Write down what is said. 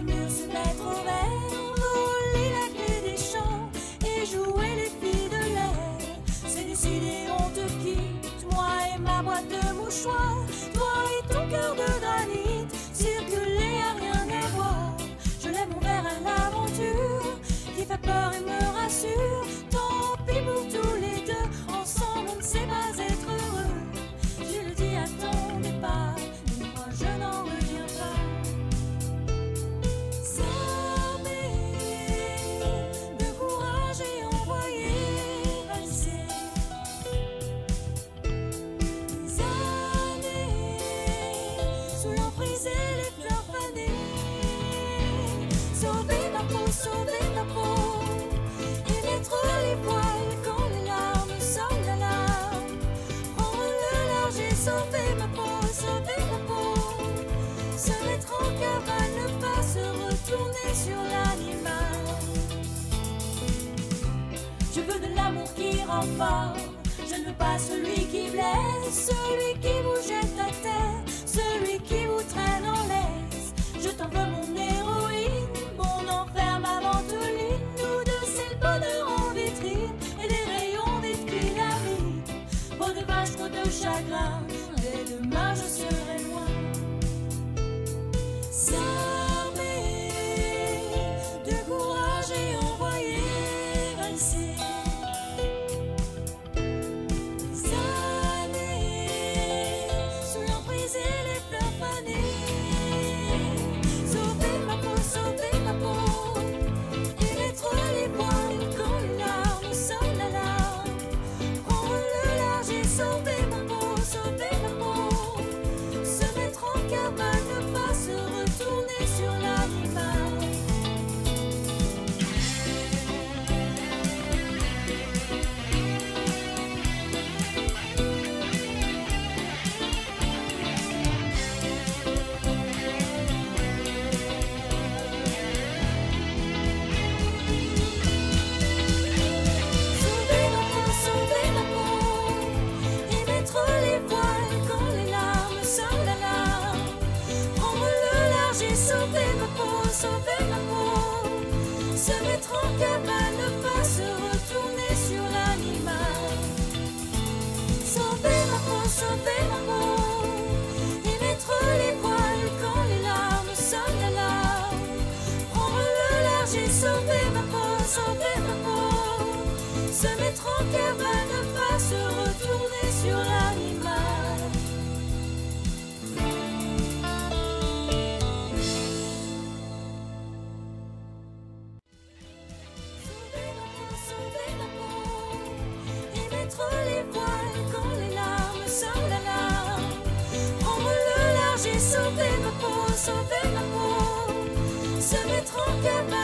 le mur se mettre au vert, voler la clé des champs et jouer les filles de l'air. C'est décidé, on te quitte, moi et ma boîte de mouchoirs, toi et ton cœur de granit, circuler à rien à voir. Je lève mon verre à l'aventure qui fait peur et me rassure. Tant pis pour tous les deux, ensemble on ne sait pas être heureux. Je le dis à ton départ, mais moi je n'en reviens pas. S'armer de courage et envoyer valser des années sous l'emprise et les fleurs fanées. Sauver ma peau et mettre les voiles quand les larmes sonnent l'alarme. Prendre le large et sauver ma peau, se mettre en cavale, ne pas se retourner sur l'animal. Je veux de l'amour qui rend fort, je ne veux pas celui qui blesse, celui qui vous jette à terre, celui qui vous traîne en laisse. Je t'en veux mon héroïne, mon enfer, ma ventoline. Nous deux c'est le bonheur en vitrine et des rayons vides qui la vie. Trop de vaches, trop de chagrin, dès demain je serai loin. S'armer de courage et envoyer valser des années sous l'emprise et les fleurs fanées. Sauver ma peau et mettre les voiles quand les larmes sonnent l'alarme. Prendre le large et sauver ma peau, se mettre en cavale, ne pas se retourner sur l'animal. Sauver ma peau et mettre les voiles quand les larmes sonnent l'alarme. Prendre le large et sauver ma peau, se mettre en cavale, ne pas se retourner sur l'animal. Sauver ma peau et mettre les voiles quand les larmes sonnent l'alarme. Prendre le large et sauver ma peau, se mettre en cavale, ne pas se retourner sur l'animal. Sauver ma peau et mettre les voiles quand les larmes sonnent l'alarme. Prendre le large et sauver ma peau, se mettre en cavale.